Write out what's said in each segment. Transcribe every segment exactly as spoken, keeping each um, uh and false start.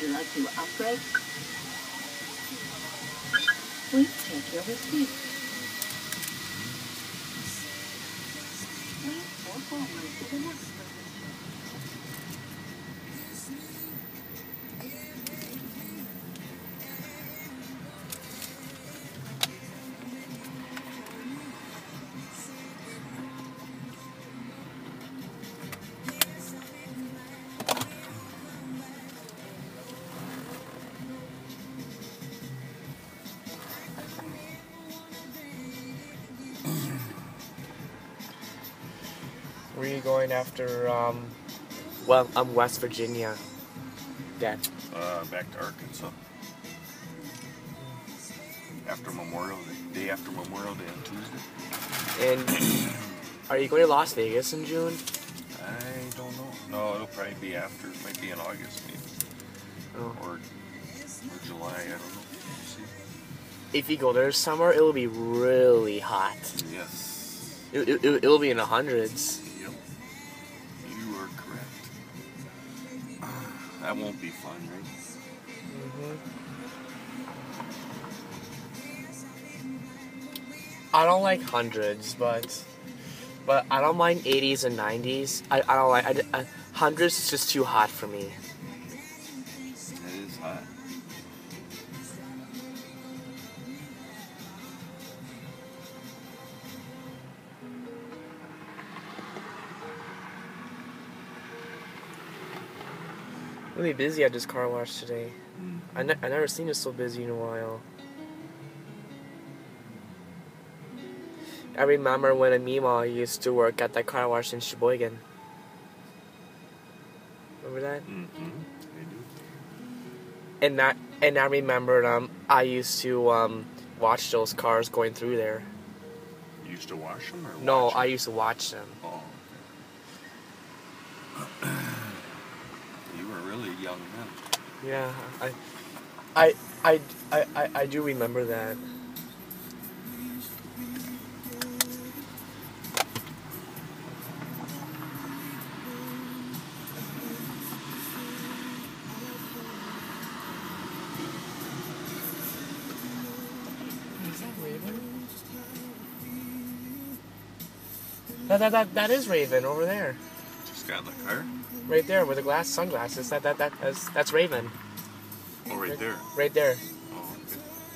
you like to upgrade? Please take your receipt. Please go forward to the next position. Where are you going after, um, well, um, West Virginia, Dad? Uh, back to Arkansas. After Memorial Day, day after Memorial Day on Tuesday. And are you going to Las Vegas in June? I don't know. No, it'll probably be after. It might be in August, maybe. Oh. Or, or July, I don't know. We'll see. If you go there summer, it'll be really hot. Yes. It, it, it, it'll be in the hundreds. Yep. You are correct. That won't be fun, right? Mm-hmm. I don't like hundreds, but but I don't mind eighties and nineties. I, I don't like I, I, hundreds is just too hot for me. It is hot. Really busy at this car wash today. Mm. I ne- I never seen it so busy in a while. I remember when Amima used to work at that car wash in Sheboygan. Remember that? Mm-hmm. I do. And that and I remembered um I used to um watch those cars going through there. You used to wash them, or No, watch I them? used to watch them. Oh. Okay. You were really young then. Yeah, I I I I I, I do remember that. Is that Raven? That, that, that, that is Raven over there. Just got in the car? Right there with the glass sunglasses. That that that that's, that's Raven. Oh, right there. Right there. Oh, okay.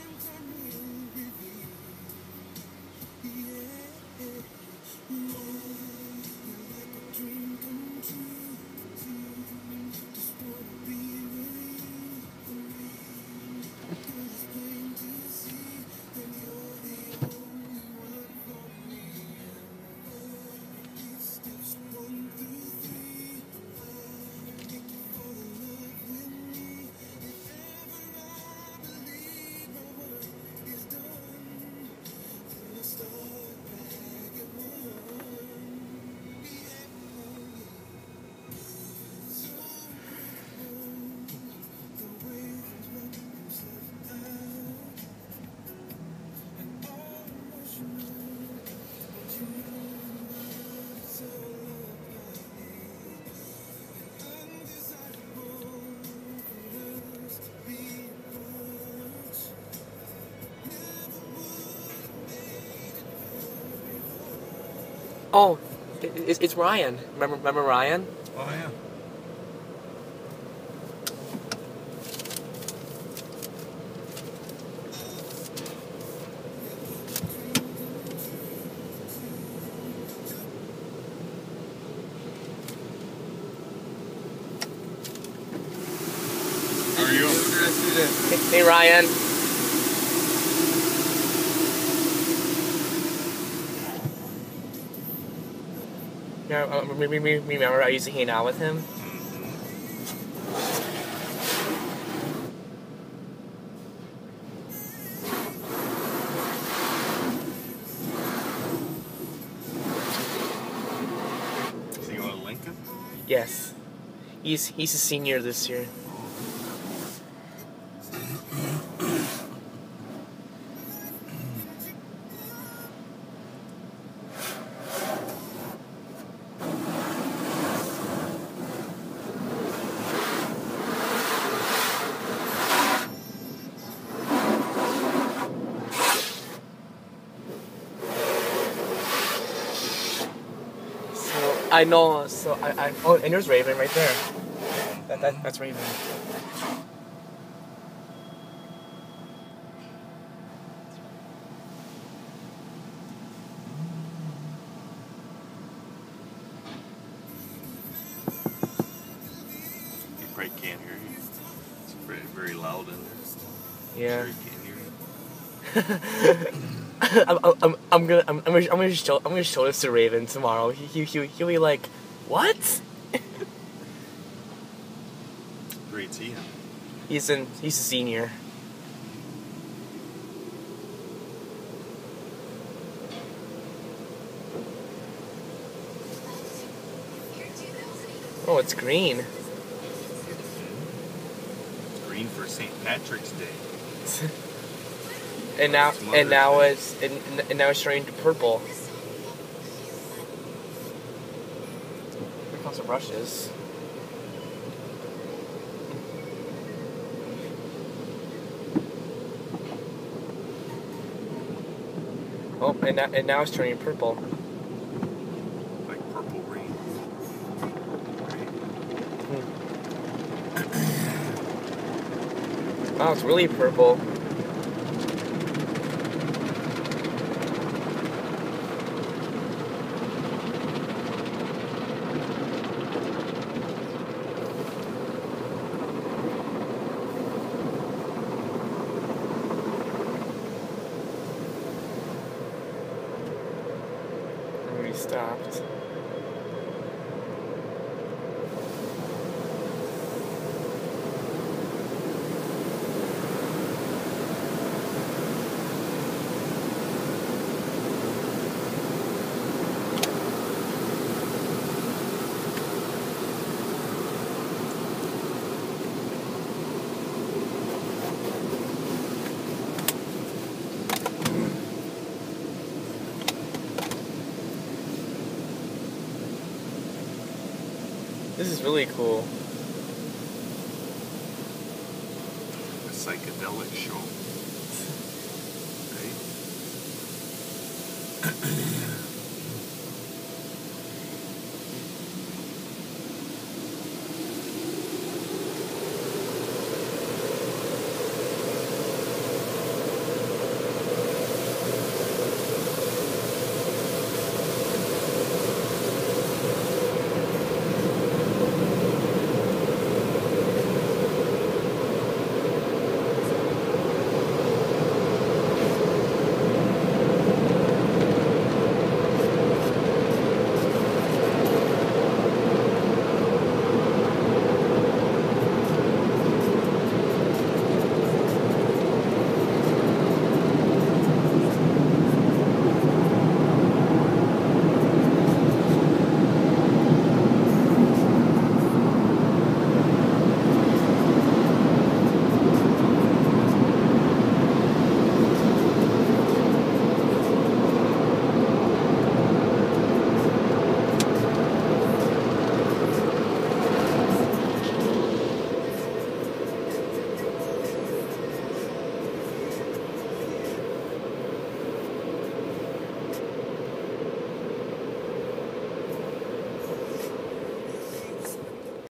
Oh, it, it's, it's Ryan. Remember remember Ryan? Oh, yeah. How are you? Hey, hey Ryan. Yeah, uh, re- re- re- remember I used to hang out with him? Is he going to Lincoln? Yes. He's he's a senior this year. I know. So I, I oh, and there's Raven right there. That, that that's Raven. You probably can't hear you. It's very, very loud in there. Yeah. Sure you can't hear you. I'm, I'm, I'm gonna I'm, I'm gonna I'm gonna show I'm gonna show this to Raven tomorrow. He he he he'll be like, what? Grade's he in? He's in he's a senior. Oh, it's green. It's green for Saint Patrick's Day. And now It's and Mother's now Day. it's and, and now it's turning to purple. Here comes some brushes. Oh, and now, and now it's turning purple. Like purple rain. Wow, it's really purple. We stopped. This is really cool. A psychedelic show.